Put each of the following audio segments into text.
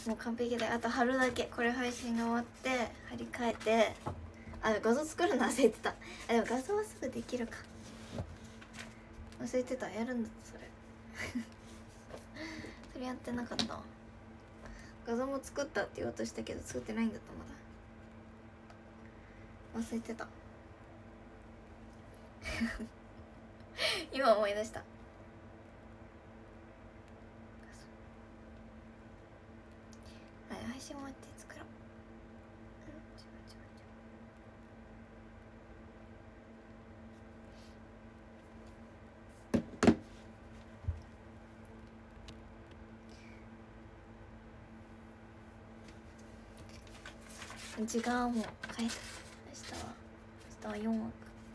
もう完璧で、あと貼るだけ。これ配信が終わって貼り替えて、画像作るの忘れてた。でも画像はすぐできるか。忘れてた。やるんだそれそれやってなかったわ。画像も作ったって言おうとしたけど作ってないんだった。まだ忘れてた今思い出した。配信終わって作ろう。時間はもう変えた。明日は4枠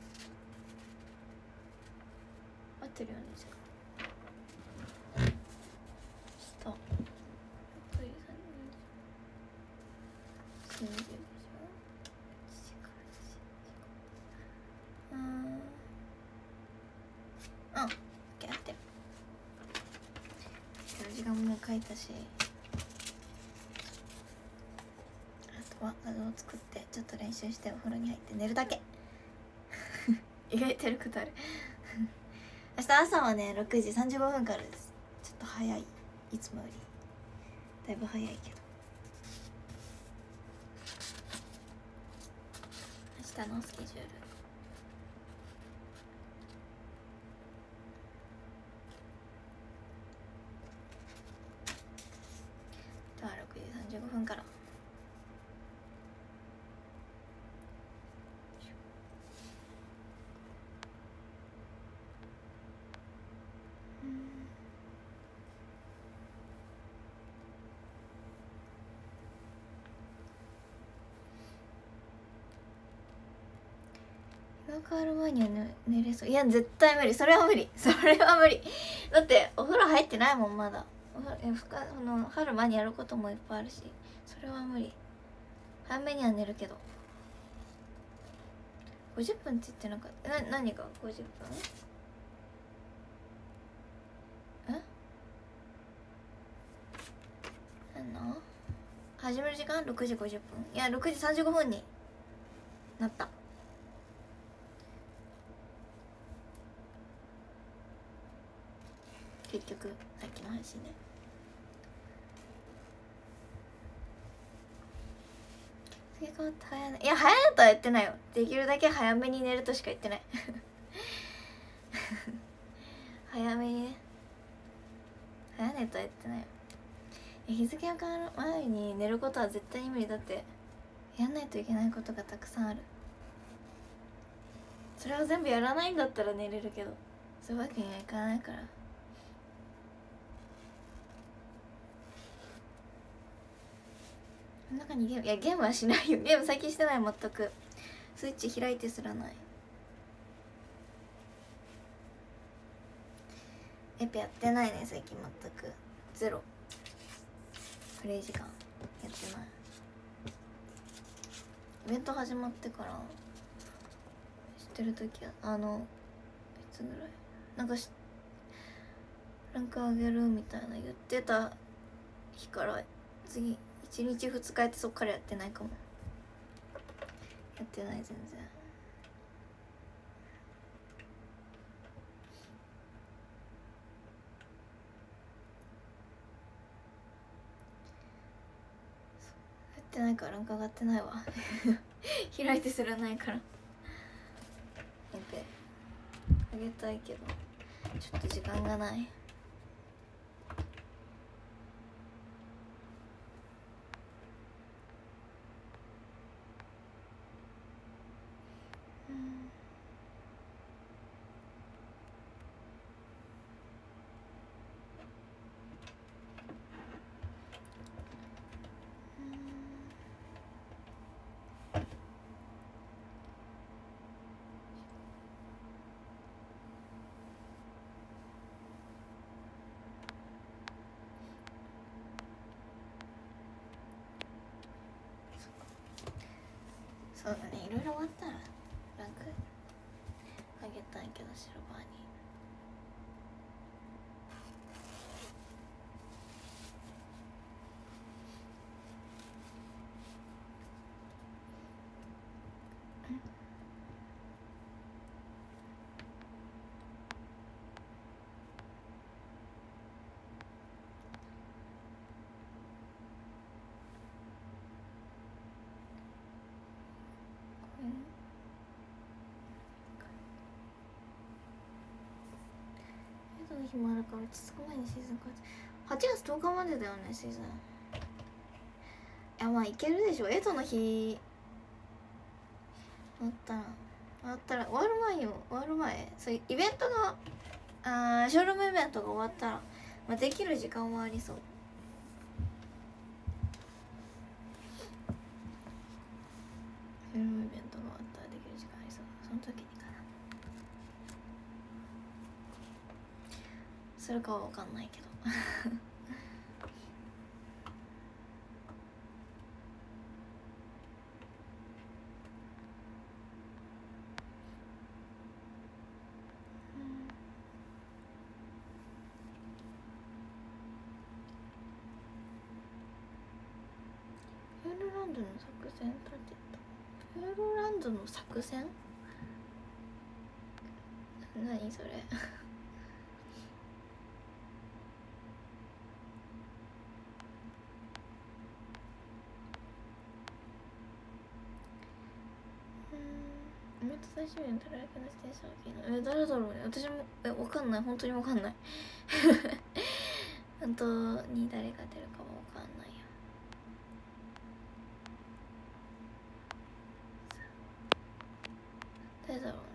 合ってるよね。時間明日6時30でしょ。あ、OK、合ってる。時間も書いたし、あとは画像を作ってちょっと練習してお風呂に入って寝るだけ意外とやることある明日朝はね6時35分からです。ちょっと早い、いつもよりだいぶ早いけど。明日のスケジュールでは6時35分から。今変わる前には寝れそう。いや絶対無理。それは無理。それは無理。だってお風呂入ってないもんまだ。春間にやることもいっぱいあるし、それは無理。早めには寝るけど。50分って言ってなかった。何が50分？何の始める時間6時50分。いや6時35分になった。結局さっきの配信ね。次変わって早寝。いや早寝とは言ってないよ。できるだけ早めに寝るとしか言ってない早めにね。早寝とは言ってないよ。日付が変わる前に寝ることは絶対に無理。だってやんないといけないことがたくさんある。それを全部やらないんだったら寝れるけど、そういうわけにはいかないから。中にゲームはしないよ。ゲーム最近してない。全くスイッチ開いてすらない。エペやってないね最近。全くゼロ。プレイ時間やってない。イベント始まってから知ってる時はいつぐらいなんかランク上げるみたいな言ってた日から次1日2日やって、そっからやってないかも。やってない全然。やってないからランク上がってないわ開いてすらないから。あげたいけどちょっと時間がない。そうだね、いろいろ終わったらランクあげたいけどシルバーに。 の日もあるから落ち着く前にシーズン8月10日までだよねシーズン。いやまあいけるでしょ。エトの日終わったら終わる前そういうイベントがショールームイベントが終わったら、まあ、できる時間はありそう。ショールームイベントが終わったらできる時間ありそう。その時にかな。するかは分かんないけどフールランドの作戦立てた。フールランドの作戦何それめっちゃ最終日のたらやきのステーション誰だろうね。私もわかんない。本当にわかんない本当に誰が出るかもわかんないよ。誰だろうね。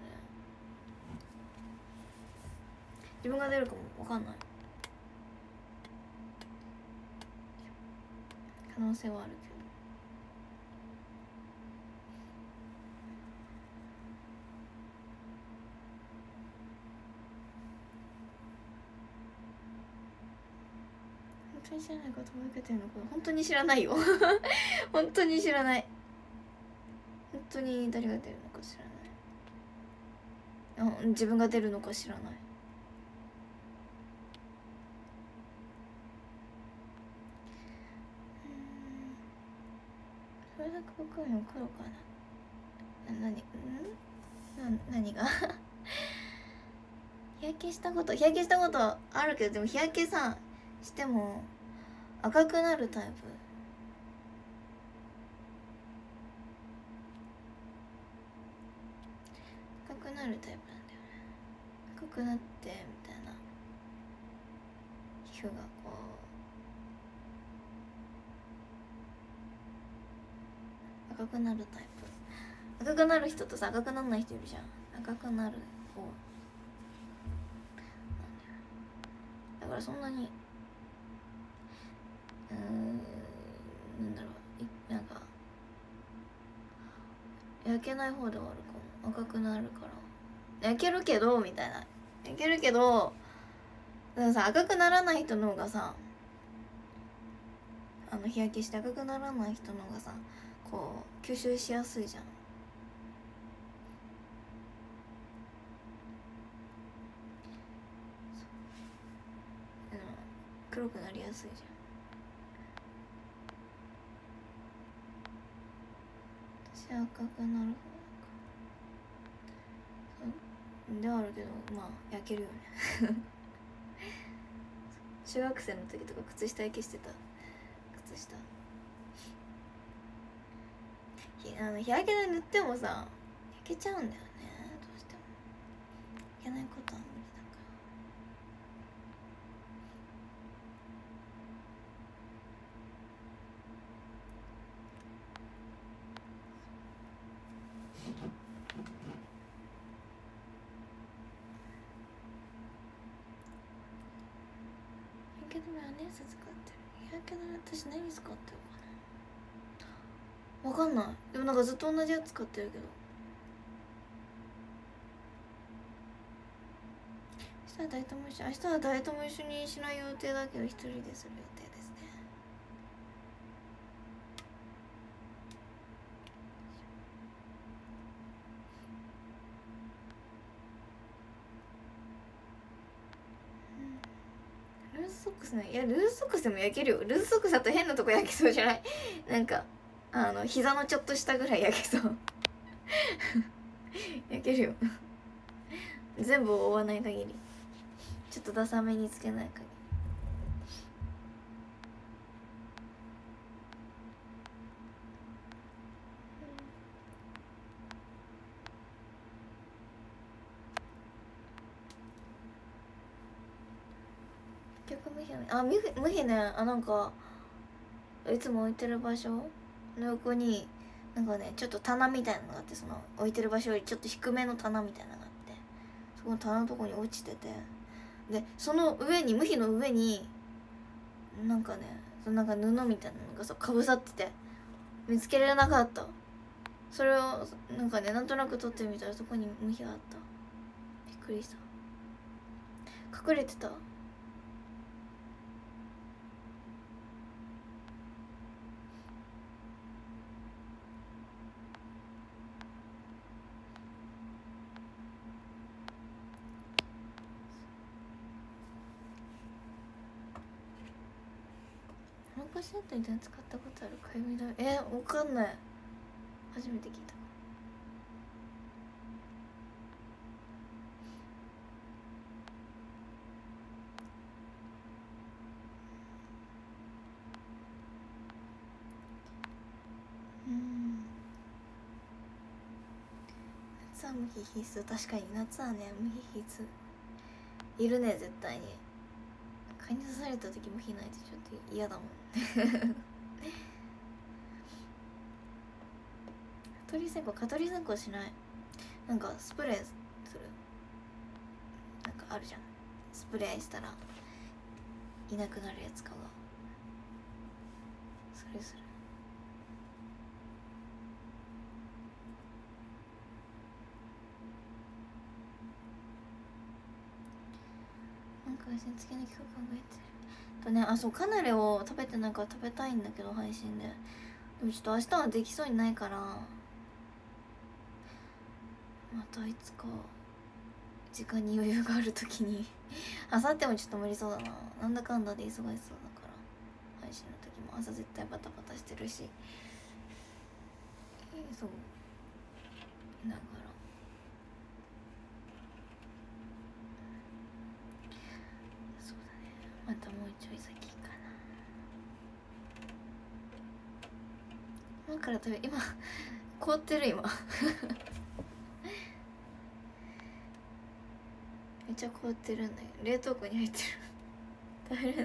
自分が出るかもわかんない。可能性はあるけど。本当に知らないことも受けてるのか。本当に知らないよ本当に知らない。本当に誰が出るのか知らない。自分が出るのか知らない。それだけ僕は黒かな。何が日焼けしたことあるけど、でも日焼けさしても赤くなるタイプ。赤くなるタイプなんだよね。赤くなってみたいな、皮膚がこう赤くなるタイプ。赤くなる人とさ赤くならない人いるじゃん。赤くなる方だからそんなになんだろう、なんか焼けない方ではあるかも。赤くなるから焼けるけどみたいな。焼けるけどでもさ、赤くならない人の方がさ、日焼けして赤くならない人の方がさ、こう吸収しやすいじゃん。黒くなりやすいじゃん。私赤くなる方ではあるけど、まあ焼けるよね中学生の時とか靴下焼けしてた。靴下日焼けで塗ってもさ焼けちゃうんだよね。どうしても焼けないことは無理だから。日焼け止めはネース使ってる。日焼け止め私何使ってるかな、わかんない。でもなんかずっと同じやつ使ってるけど。明日は誰とも一緒にしない予定だけど一人でする予定ですね。ルーズソックスね。いやルーズソックスでも焼けるよ。ルーズソックスだと変なとこ焼けそうじゃないなんか膝のちょっと下ぐらい焼けそう焼けるよ全部を覆わない限り。ちょっとダサめにつけない限り。 局無比無比ね、なんかいつも置いてる場所の横になんかねちょっと棚みたいなのがあって、その置いてる場所よりちょっと低めの棚みたいなのがあって、そこの棚のとこに落ちてて、でその上に無比の上になんかね、そのなんか布みたいなのがさかぶさってて見つけられなかった。それをなんかねなんとなく撮ってみたらそこに無比があった。びっくりした。隠れてた。フランクシェットみたいな使ったことあるかゆみだ。わかんない、初めて聞いた。夏は無比必須。確かに夏はね無比必須いるね、絶対に。蚊に刺された時無比ないとちょっと嫌だもん蚊取り線香しない。なんかスプレーする、なんかあるじゃん、スプレーしたらいなくなるやつかが、それする。なんか配信付けの企画考えてるとね。そう、カヌレを食べてないから食べたいんだけど、配信で。でもちょっと明日はできそうにないから、またいつか時間に余裕がある時に明後日もちょっと無理そうだな。なんだかんだで忙しそうだから、配信の時も朝絶対バタバタしてるし、そうだからそうだね、またもうちょい先かな。今から今凍ってる。今めっちゃ凍ってるんだよ。冷凍庫に入ってる食べれない。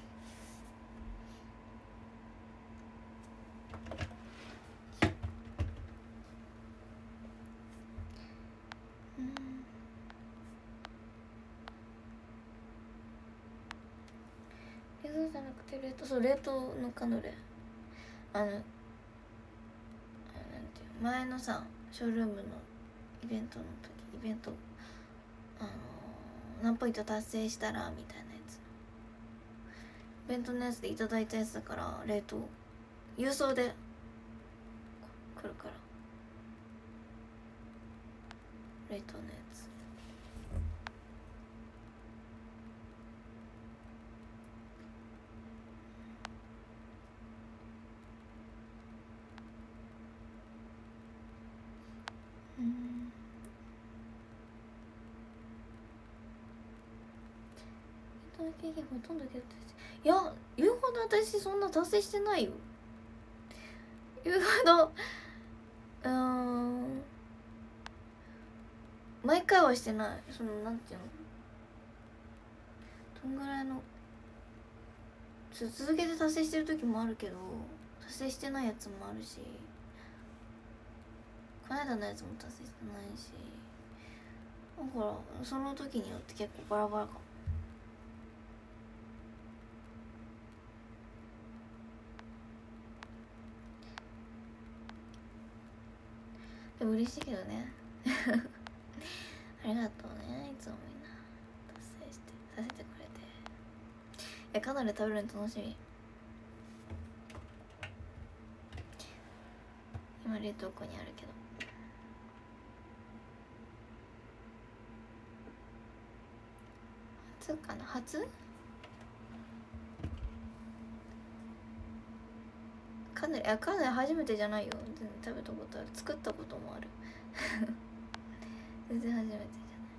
冷蔵じゃなくて冷凍。そう、冷凍のカヌレ。なんていう前のさショールームのイベント何ポイント達成したらみたいなやつ、イベントのやつでいただいたやつだから、冷凍郵送で来るから冷凍のやつ。経験ほとんどゲットして、いや言うほど私そんな達成してないよ。言うほど毎回はしてない。そのなんていうの、どんぐらいの続けて達成してる時もあるけど、達成してないやつもあるし、この間のやつも達成してないし、だからその時によって結構バラバラかも。でも嬉しいけどねありがとうね、いつもみんな達成してさせてくれて。かなり食べるの楽しみ。今冷凍庫にあるけど、初かな。初カヌレ初めてじゃないよ。全然食べたことある、作ったこともある全然初めてじゃない。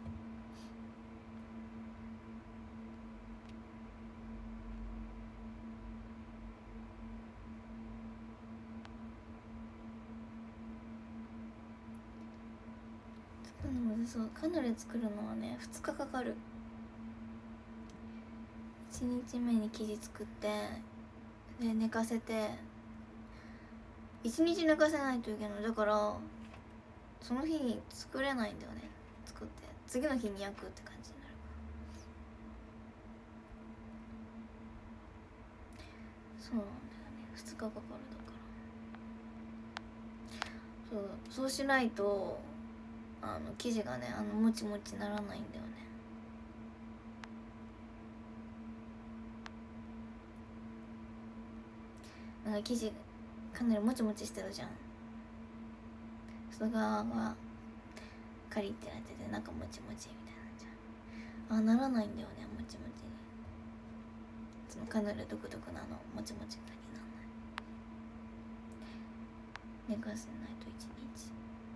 作るのむずそう。カヌレ作るのはね2日かかる。1 1日目に生地作ってで寝かせて1日寝かせないといけない。だからその日に作れないんだよね。作って次の日に焼くって感じになる。そうなんだよね。2日かかる。だからそうしないと生地がねもちもちならないんだよね。なんか生地かなりもちもちしてるじゃん。外側がカリってなってて中もちもちみたいなじゃん。ならないんだよね、もちもちに。そのカヌレ独特なもちもちがになんない。寝かせないと1日。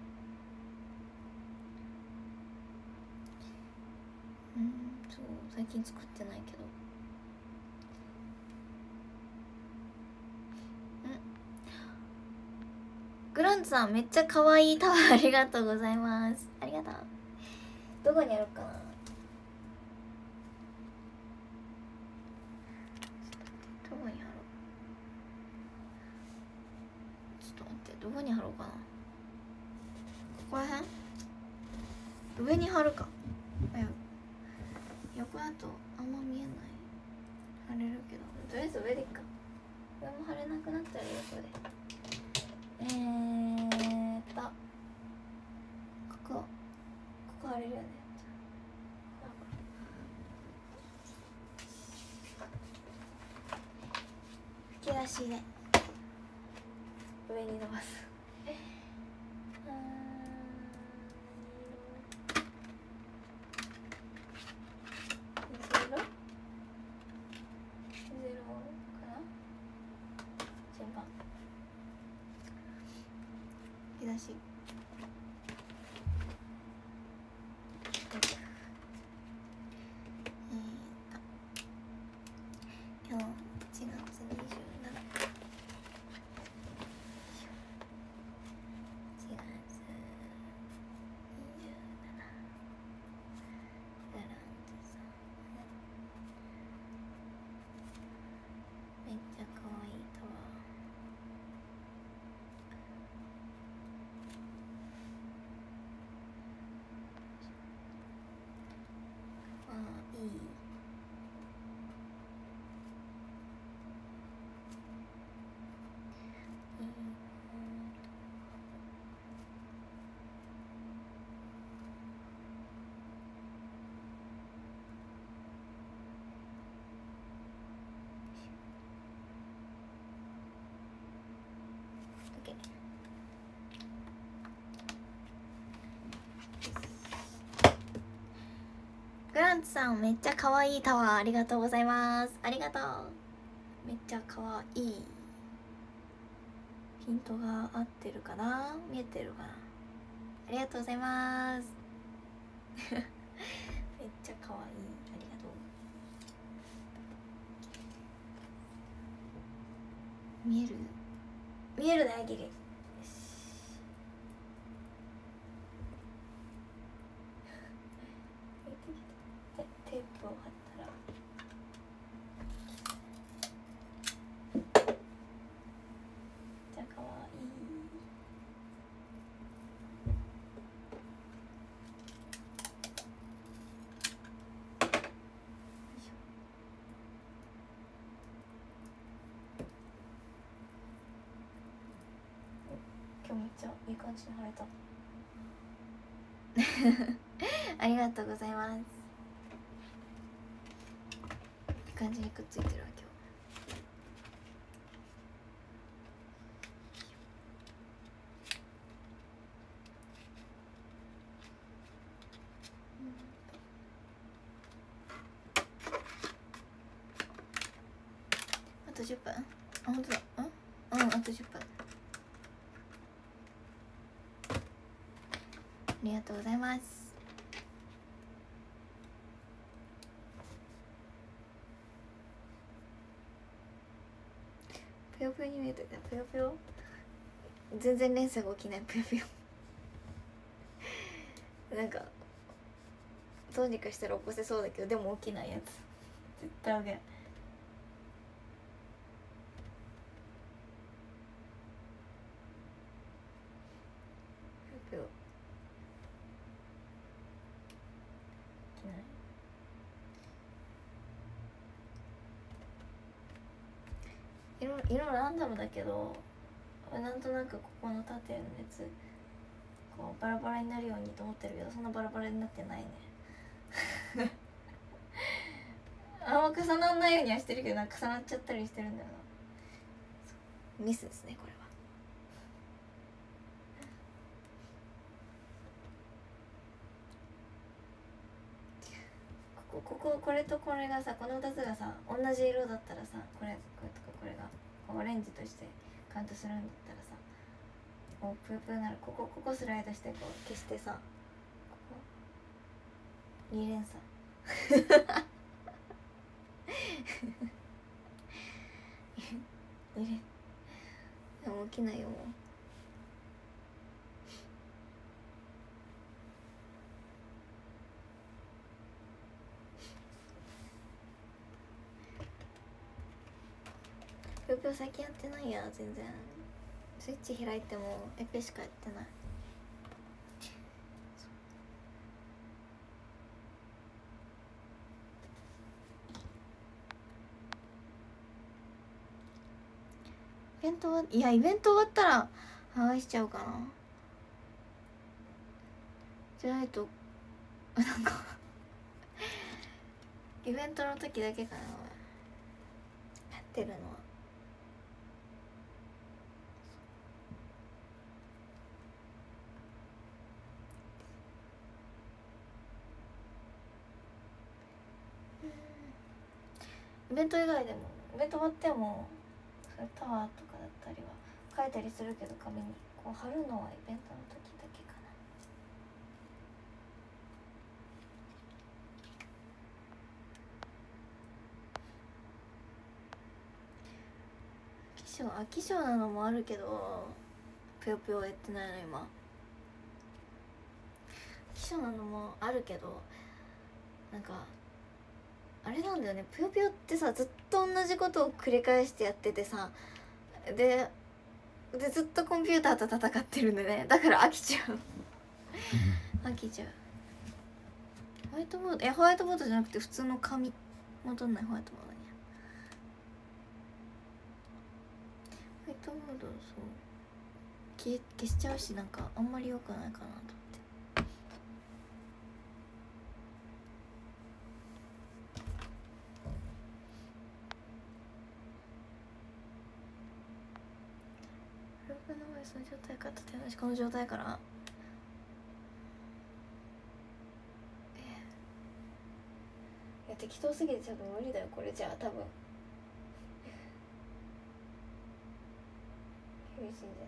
そう最近作ってないけど。グランツさんめっちゃ可愛いタワーありがとうございます。ありがとう。どこにあるかな。どこに貼ろう。ちょっと待って、どこに貼ろうかな。ここら辺？上に貼るか。横だとあんま見えない。貼れるけど、とりあえず上でいっか。上も貼れなくなったら横で。ここ貼れるよね。吹き出しで上に伸ばす。吹き出し今日1月27日めっちゃ可愛いタワー。いい。グランツさんめっちゃ可愛いタワーありがとうございます。ありがとう。めっちゃ可愛い。ピントが合ってるかな、見えてるかな。ありがとうございます。めっちゃ可愛い。ありがとう。見える？見えるね、ギリ。テープを貼ったらじゃあかわいい。今日めっちゃいい感じに貼れた。ありがとうございます。いい感じにくっついてるわ今日。あと10分？あ、本当だ。あと10分。ありがとうございます。ぷよぷよに見えてる。ぷよぷよ全然連鎖が起きない。ぷよぷよなんかどうにかしたら起こせそうだけど、でも起きないやつ絶対あげん。 色ランダムだけど、なんとなくここの縦の熱こうバラバラになるようにと思ってるけど、そんなバラバラになってないねあんま重ならないようにはしてるけど、なんか重なっちゃったりしてるんだよな。ミスですねこれは。これとこれがさ、この2つがさ同じ色だったらさ、これとかこれがオレンジとしてカウントするんだったらさ、もうぷよぷよなる。ここスライドしてこう消してさ、ここ2連鎖もう起きないよもう。ぷよぷよ最近やってないや全然。スイッチ開いてもエペしかやってない。イベントは、いやイベント終わったら剥がしちゃうかな。じゃないとなんかイベントの時だけかなやってるのは。イベント以外でも、イベント終わってもそれタワーとかだったりは書いたりするけど、紙にこう貼るのはイベントの時だけかな。飽き性なのもあるけど、ぷよぷよやってないの今。飽き性なのもあるけど、なんかあれなんだよね、ぷよぷよってさ、ずっと同じことを繰り返してやっててさ、でずっとコンピューターと戦ってるんでね、だから飽きちゃう飽きちゃう。ホワイトボード、ホワイトボードじゃなくて普通の紙、戻んないホワイトボードに。ホワイトボードそう消しちゃうし、なんかあんまり良くないかなと思って。ループの場合その状態かと手出し、この状態からいや適当すぎてちょっと無理だよこれじゃあ。多分厳しいんじゃない。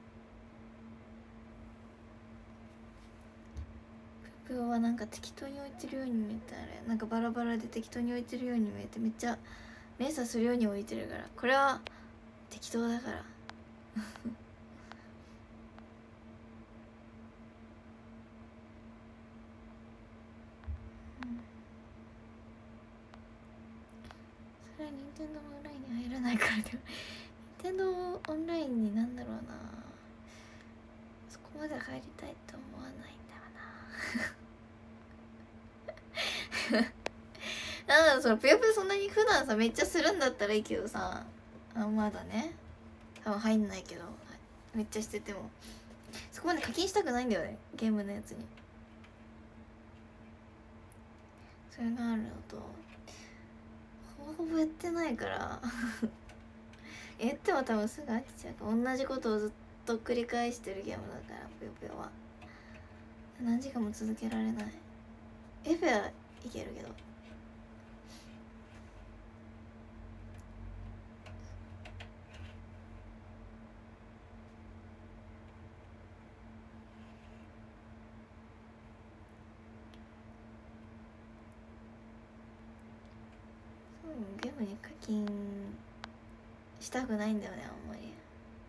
ぷよぷよはなんか適当に置いてるように見えて、あれなんかバラバラで適当に置いてるように見えて、めっちゃ連鎖するように置いてるから、これは適当だからそれは任天堂オンラインに入らないからでも任天堂オンラインになんだろうな、そこまで入りたいと思わないんだよななんだろう、そのぷよぷよそんなに普段さめっちゃするんだったらいいけどさ、まだね多分入んないけど、めっちゃしててもそこまで課金したくないんだよね、ゲームのやつに。それがあるのと、ほぼやってないからやっても多分すぐ飽きちゃうから、同じことをずっと繰り返してるゲームだからぷよぷよは何時間も続けられない。エフェはいけるけど、ゲームに課金したくないんだよねあんまり。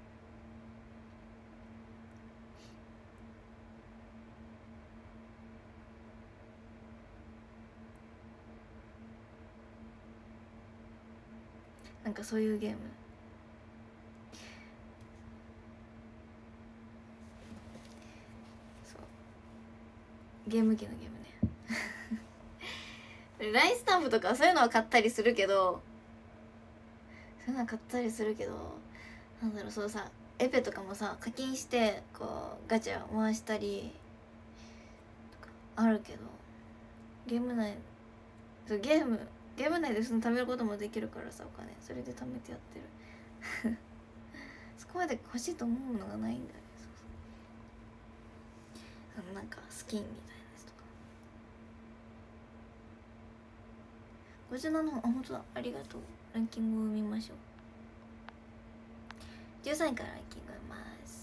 なんかそういうゲーム、そうゲーム機のゲームねラインスタンプとかそういうのは買ったりするけど、 そういうの買ったりするけど、なんだろう、そうさ、エペとかもさ課金してこうガチャ回したりとかあるけど、ゲーム内そうゲーム内でその貯めることもできるからさ、お金それで貯めてやってるそこまで欲しいと思うのがないんだよね。そうそう、なんかスキンみたいなやつとか。57本、あ、本当だ、ありがとう。ランキングを見ましょう。13位からランキング見ます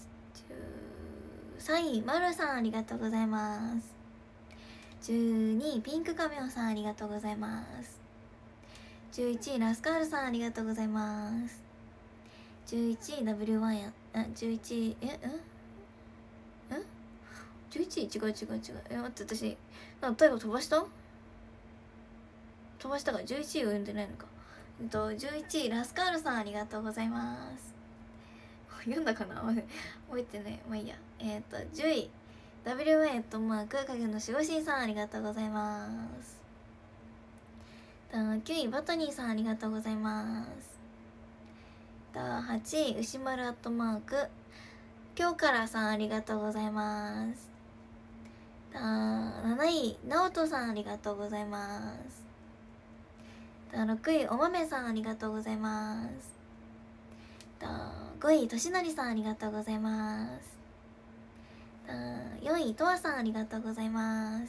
。13位、まるさんありがとうございます。12位、ピンクカメオさんありがとうございます。11位、ラスカールさんありがとうございます。11位、W1 や、11位、11位、違う。待って、私なんか最後飛ばしたから11位を読んでないのか。11位、ラスカールさんありがとうございます。読んだかな覚えてね。まあいいや。10位、WA とマーク影の守護神さんありがとうございます。9位、バトニーさんありがとうございます。8位、牛丸アットマーク今日からさんありがとうございます。7位、直人さんありがとうございます。6位、お豆さんありがとうございます。5位、としのりさんありがとうございます。4位、とわさんありがとうございます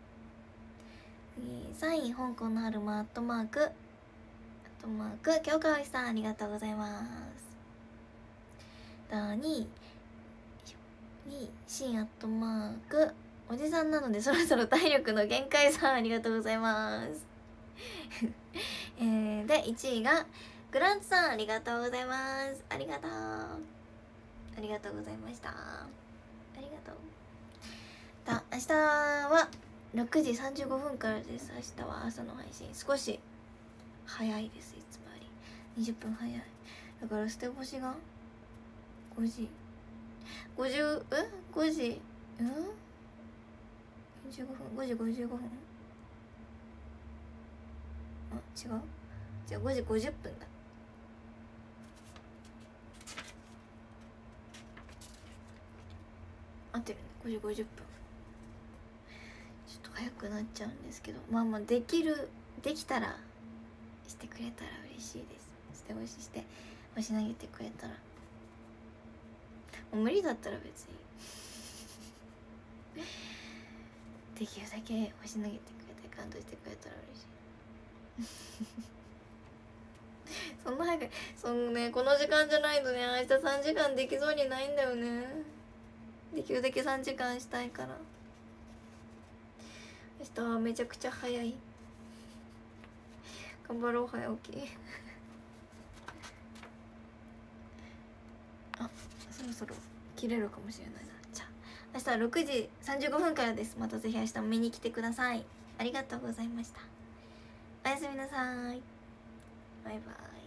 。3位、香港の春馬アットマーク京川さんありがとうございます。2位、シンアットマークおじさんなのでそろそろ体力の限界さんありがとうございますで1位がグランツさんありがとうございます。ありがとうございました。ありがとう。明日は6時35分からです。明日は朝の配信少し早いです。いつもより20分早い。だから捨て干しが5時45分あ、違うじゃあ5時50分だ。合ってるね。5時50分。ちょっと早くなっちゃうんですけど、まあできたらしてくれたら嬉しいです。してほしいして押し投げてくれたら。もう無理だったら別にできるだけ押し投げてくれて感動してくれたら嬉しいそんな早くこの時間じゃないとね、明日3時間できそうにないんだよね。できるだけ3時間したいから。明日はめちゃくちゃ早い。頑張ろう早起きあ、そろそろ切れるかもしれないな。じゃあ明日は6時35分からです。またぜひ明日も見に来てください。ありがとうございました。おやすみなさい。バイバイ。